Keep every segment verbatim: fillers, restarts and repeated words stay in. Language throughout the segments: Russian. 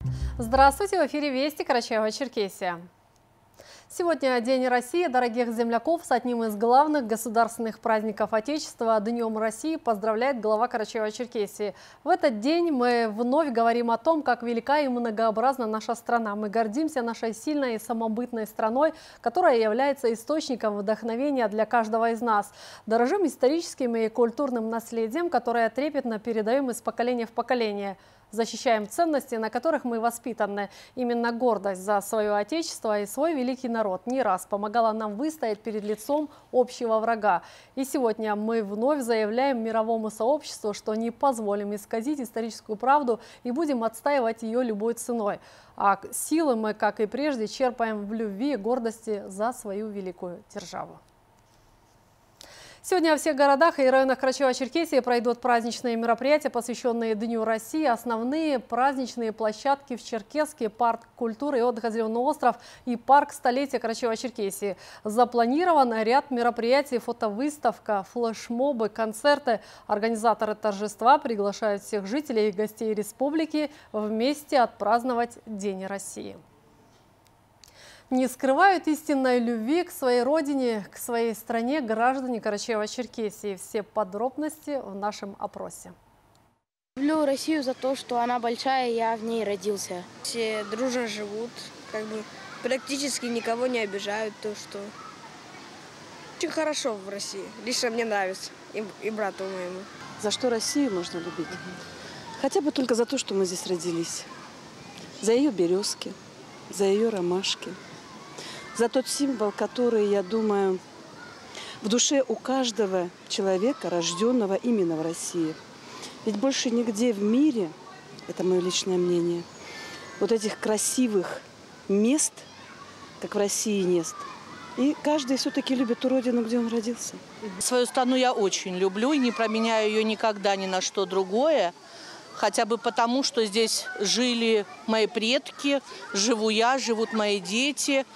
Здравствуйте, в эфире Вести, Карачаево-Черкесия. Сегодня День России. Дорогих земляков с одним из главных государственных праздников Отечества – Днем России поздравляет глава Карачаево-Черкесии. В этот день мы вновь говорим о том, как велика и многообразна наша страна. Мы гордимся нашей сильной и самобытной страной, которая является источником вдохновения для каждого из нас. Дорожим историческим и культурным наследием, которое трепетно передаем из поколения в поколение. Защищаем ценности, на которых мы воспитаны. Именно гордость за свое отечество и свой великий народ не раз помогала нам выстоять перед лицом общего врага. И сегодня мы вновь заявляем мировому сообществу, что не позволим исказить историческую правду и будем отстаивать ее любой ценой. А силы мы, как и прежде, черпаем в любви и гордости за свою великую державу. Сегодня во всех городах и районах Карачаево-Черкесии пройдут праздничные мероприятия, посвященные Дню России. Основные праздничные площадки в Черкесске, парк культуры и отдыха «Зеленый остров» и парк столетия Карачаево-Черкесии. Запланирован ряд мероприятий, фотовыставка, флешмобы, концерты. Организаторы торжества приглашают всех жителей и гостей республики вместе отпраздновать День России. Не скрывают истинной любви к своей родине, к своей стране граждане Карачаево-Черкесии. Все подробности в нашем опросе. Люблю Россию за то, что она большая, я в ней родился. Все дружно живут, как бы практически никого не обижают, то что очень хорошо в России. Лично мне нравится, и, и брату моему. За что Россию можно любить? Хотя бы только за то, что мы здесь родились. За ее березки, за ее ромашки. За тот символ, который, я думаю, в душе у каждого человека, рожденного именно в России. Ведь больше нигде в мире, это мое личное мнение, вот этих красивых мест, как в России, нет. И каждый все-таки любит ту родину, где он родился. Свою страну я очень люблю и не променяю ее никогда ни на что другое. Хотя бы потому, что здесь жили мои предки, живу я, живут мои дети.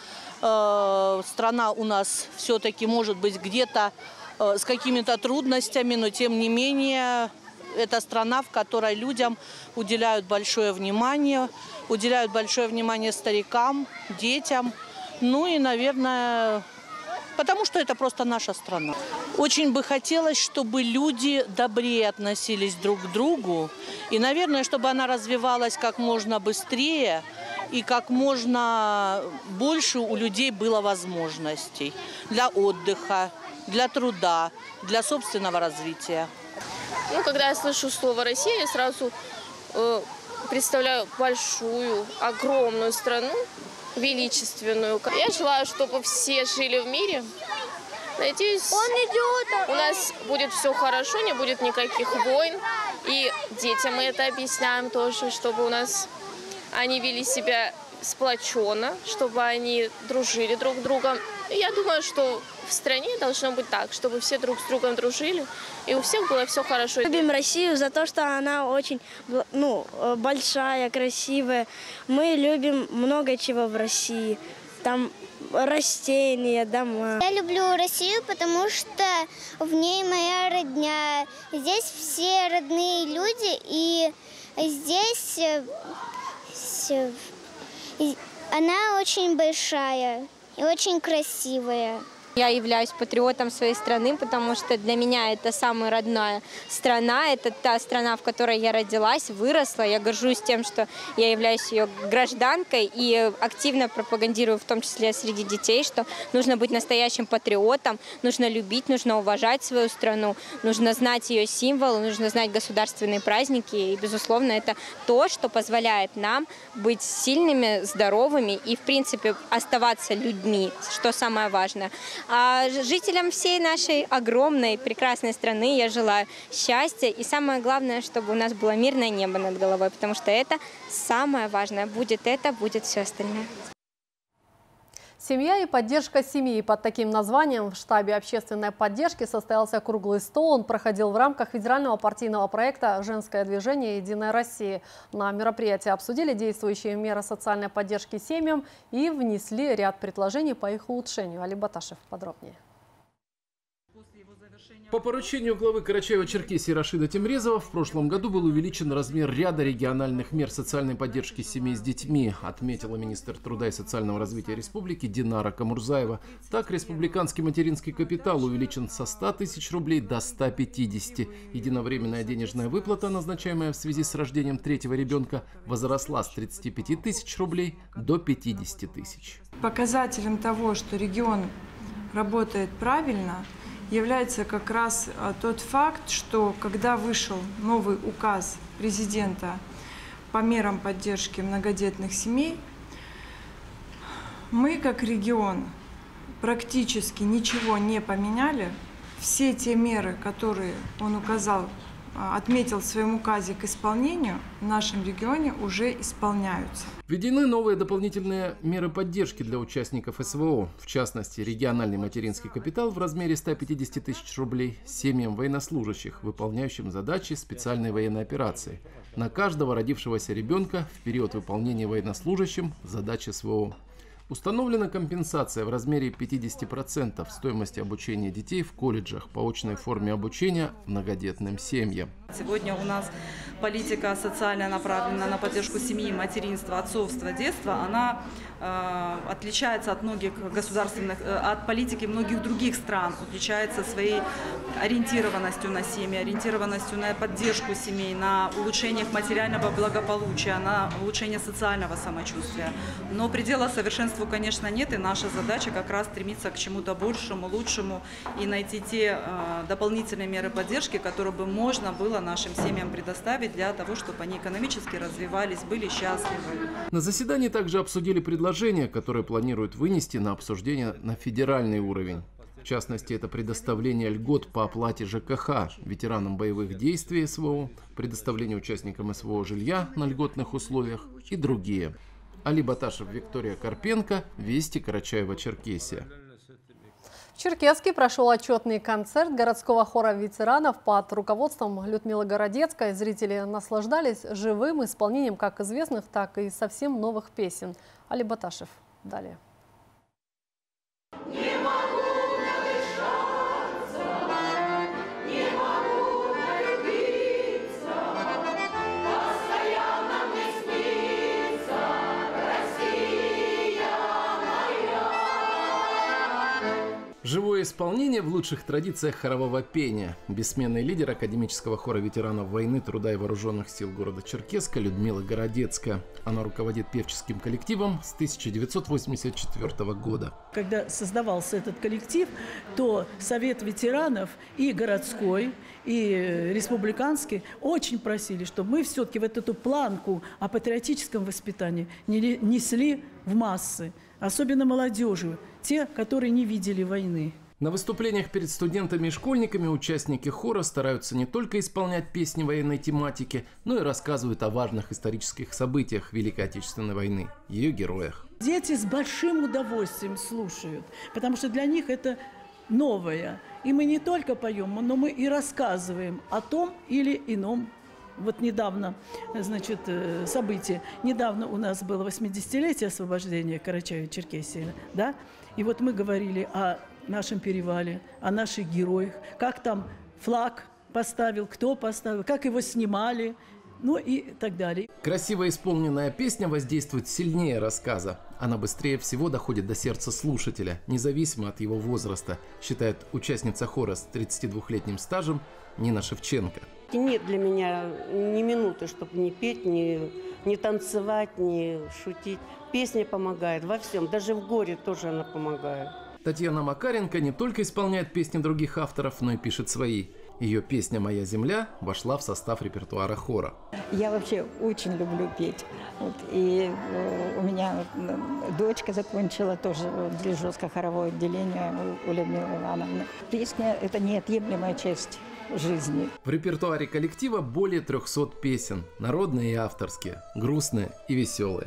Страна у нас все-таки может быть где-то с какими-то трудностями, но тем не менее это страна, в которой людям уделяют большое внимание, уделяют большое внимание старикам, детям. Ну и, наверное, потому что это просто наша страна. Очень бы хотелось, чтобы люди добрее относились друг к другу. И, наверное, чтобы она развивалась как можно быстрее и как можно больше у людей было возможностей для отдыха, для труда, для собственного развития. Ну, когда я слышу слово «Россия», я сразу э, представляю большую, огромную страну, величественную. Я желаю, чтобы все жили в мире. Надеюсь, Он идет, у нас будет все хорошо, не будет никаких войн. И детям мы это объясняем тоже, чтобы у нас они вели себя сплоченно, чтобы они дружили друг с другом. И я думаю, что в стране должно быть так, чтобы все друг с другом дружили, и у всех было все хорошо. Любим Россию за то, что она очень ну, большая, красивая. Мы любим много чего в России. Там растения, дома. Я люблю Россию, потому что в ней моя родня. Здесь все родные люди, и здесь она очень большая и очень красивая. Я являюсь патриотом своей страны, потому что для меня это самая родная страна. Это та страна, в которой я родилась, выросла. Я горжусь тем, что я являюсь ее гражданкой и активно пропагандирую, в том числе среди детей, что нужно быть настоящим патриотом, нужно любить, нужно уважать свою страну, нужно знать ее символы, нужно знать государственные праздники. И, безусловно, это то, что позволяет нам быть сильными, здоровыми и, в принципе, оставаться людьми, что самое важное. А жителям всей нашей огромной, прекрасной страны я желаю счастья. И самое главное, чтобы у нас было мирное небо над головой, потому что это самое важное. Будет это, будет все остальное. Семья и поддержка семьи. Под таким названием в штабе общественной поддержки состоялся круглый стол. Он проходил в рамках федерального партийного проекта «Женское движение. Единая Россия». На мероприятии обсудили действующие меры социальной поддержки семьям и внесли ряд предложений по их улучшению. Али Баташев подробнее. После его завершения По поручению главы Карачаево-Черкесии Рашида Темрезова в прошлом году был увеличен размер ряда региональных мер социальной поддержки семей с детьми, отметила министр труда и социального развития республики Динара Камурзаева. Так, республиканский материнский капитал увеличен со ста тысяч рублей до ста пятидесяти. Единовременная денежная выплата, назначаемая в связи с рождением третьего ребенка, возросла с тридцати пяти тысяч рублей до пятидесяти тысяч. Показателем того, что регион работает правильно, является как раз тот факт, что когда вышел новый указ президента по мерам поддержки многодетных семей, мы как регион практически ничего не поменяли. Все те меры, которые он указал, отметил в своем указе к исполнению, в нашем регионе уже исполняются. Введены новые дополнительные меры поддержки для участников СВО. В частности, региональный материнский капитал в размере ста пятидесяти тысяч рублей семьям военнослужащих, выполняющим задачи специальной военной операции. На каждого родившегося ребенка в период выполнения военнослужащим задач СВО. Установлена компенсация в размере пятидесяти процентов стоимости обучения детей в колледжах по очной форме обучения многодетным семьям. Сегодня у нас политика социальная, направленная на поддержку семьи, материнства, отцовства, детства. Она э, отличается от многих государственных, э, от политики многих других стран, отличается своей ориентированностью на семьи, ориентированностью на поддержку семей, на улучшение материального благополучия, на улучшение социального самочувствия. Но предела совершенству, конечно, нет, и наша задача как раз стремиться к чему-то большему, лучшему и найти те э, дополнительные меры поддержки, которые бы можно было нашим семьям предоставить для того, чтобы они экономически развивались, были счастливы. На заседании также обсудили предложения, которые планируют вынести на обсуждение на федеральный уровень. В частности, это предоставление льгот по оплате ЖКХ ветеранам боевых действий СВО, предоставление участникам СВО жилья на льготных условиях и другие. Али Баташев, Виктория Карпенко, Вести, Карачаево-Черкесия. В Черкесске прошел отчетный концерт городского хора ветеранов под руководством Людмилы Городецкой. Зрители наслаждались живым исполнением как известных, так и совсем новых песен. Али Баташев. Далее. Живое исполнение в лучших традициях хорового пения. Бессменный лидер академического хора ветеранов войны, труда и вооруженных сил города Черкесска Людмила Городецкая. Она руководит певческим коллективом с тысяча девятьсот восемьдесят четвёртого года. Когда создавался этот коллектив, то Совет ветеранов и городской, и республиканский очень просили, чтобы мы все-таки вот эту планку о патриотическом воспитании несли в массы. Особенно молодежи, те, которые не видели войны. На выступлениях перед студентами и школьниками участники хора стараются не только исполнять песни военной тематики, но и рассказывают о важных исторических событиях Великой Отечественной войны, ее героях. Дети с большим удовольствием слушают, потому что для них это новое. И мы не только поем, но мы и рассказываем о том или ином. Вот недавно, значит, событие. Недавно у нас было восьмидесятилетие освобождения Карачаево-Черкесии, да? И вот мы говорили о нашем перевале, о наших героях, как там флаг поставил, кто поставил, как его снимали, ну и так далее. Красиво исполненная песня воздействует сильнее рассказа. Она быстрее всего доходит до сердца слушателя, независимо от его возраста, считает участница хора с тридцатидвухлетним стажем Нина Шевченко. Нет для меня ни минуты, чтобы не петь, не, не танцевать, не шутить. Песня помогает во всем, даже в горе тоже она помогает. Татьяна Макаренко не только исполняет песни других авторов, но и пишет свои. Ее песня «Моя земля» вошла в состав репертуара хора. Я вообще очень люблю петь. Вот, и э, у меня э, дочка закончила тоже дирижерско-хоровое отделение у, у Людмилы Ивановны. Песня – это неотъемлемая часть жизни. В репертуаре коллектива более трехсот песен. Народные и авторские, грустные и веселые.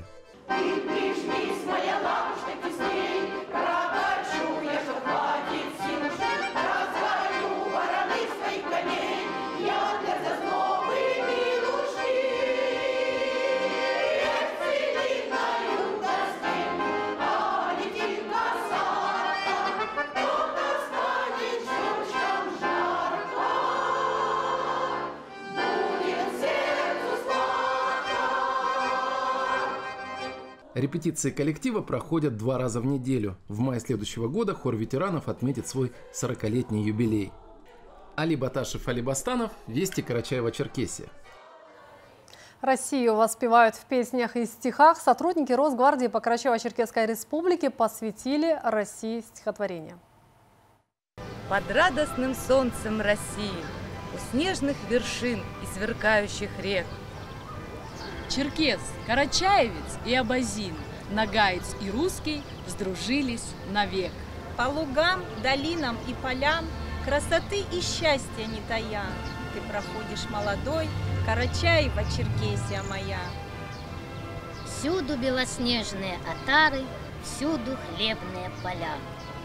Репетиции коллектива проходят два раза в неделю. В мае следующего года хор ветеранов отметит свой сорокалетний юбилей. Али Баташев, Али Бастанов, Вести, Карачаево-Черкесия. Россию воспевают в песнях и стихах. Сотрудники Росгвардии по Карачаево-Черкесской республике посвятили России стихотворение. Под радостным солнцем России, у снежных вершин и сверкающих рек, черкес, карачаевец и абазин, нагаец и русский сдружились навек. По лугам, долинам и полям красоты и счастья не тая, ты проходишь молодой, Карачаево, Черкесия моя. Всюду белоснежные отары, всюду хлебные поля.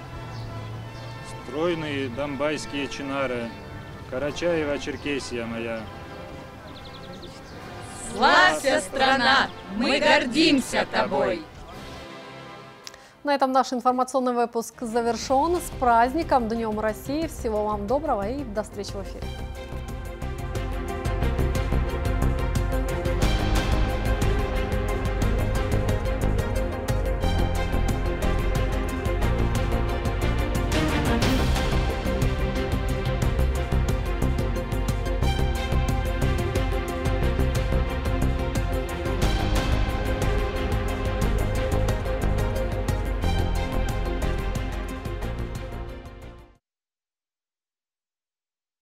Стройные донбайские чинары, Карачаево, Черкесия моя. Славься, страна, мы гордимся тобой! На этом наш информационный выпуск завершен. С праздником, Днем России! Всего вам доброго и до встречи в эфире!